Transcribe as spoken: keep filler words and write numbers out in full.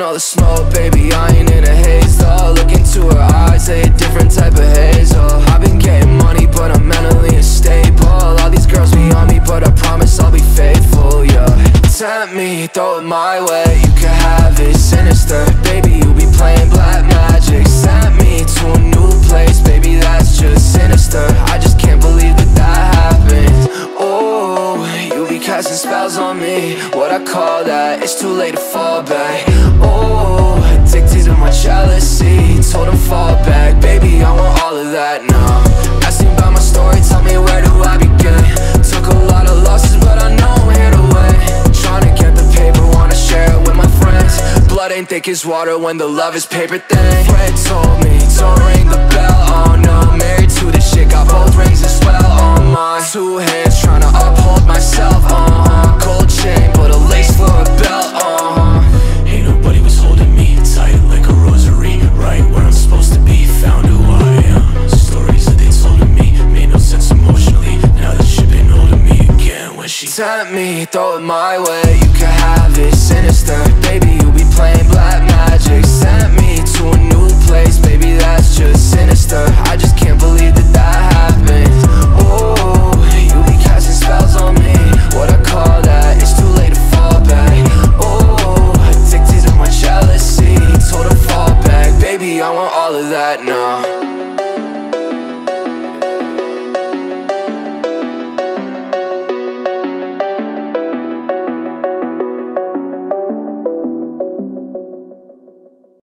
blowing all the smoke, baby, I ain't in a haze though. Look into her eyes, they a different type of hazel. I've been getting money, but I'm mentally unstable. All these girls be on me, but I promise I'll be faithful, yeah. Tempt me, throw it my way, you can have it. Sinister, baby, you be playing black magic. Sent me to a new place, baby, that's just sinister. I just can't believe that that happened. Oh, you be casting spells on me, what I call that, it's too late to fall back. Oh, addicted to my jealousy, told him fall back, baby, I want all of that now. Ask me about my story, tell me where do I begin. Took a lot of losses, but I know I'm here to win. Tryna get the paper, wanna share it with my friends. Blood ain't thick as water when the love is paper thin. Fred told me, don't ring the bell, oh no. Married to this shit, got both rings as well on my two hands, tryna uphold myself, uh-huh. Gold chain, but a lace for a belt, uh-huh. Ain't nobody was holding me tight like a rosary. Right where I'm supposed to be, found who I am. Stories that they told to me made no sense emotionally. Now that shit been holding me again when she Tempt me, throw it my way, you can have it. Sinister, baby, you be playing black magic. Sent me to a new place, baby, that's just sinister. I just can't believe that that happened. Oh, you be casting spells on me, what I call that, it's too late to fall back. Oh, addicted to my jealousy, told her fall back, baby, I want all of that now.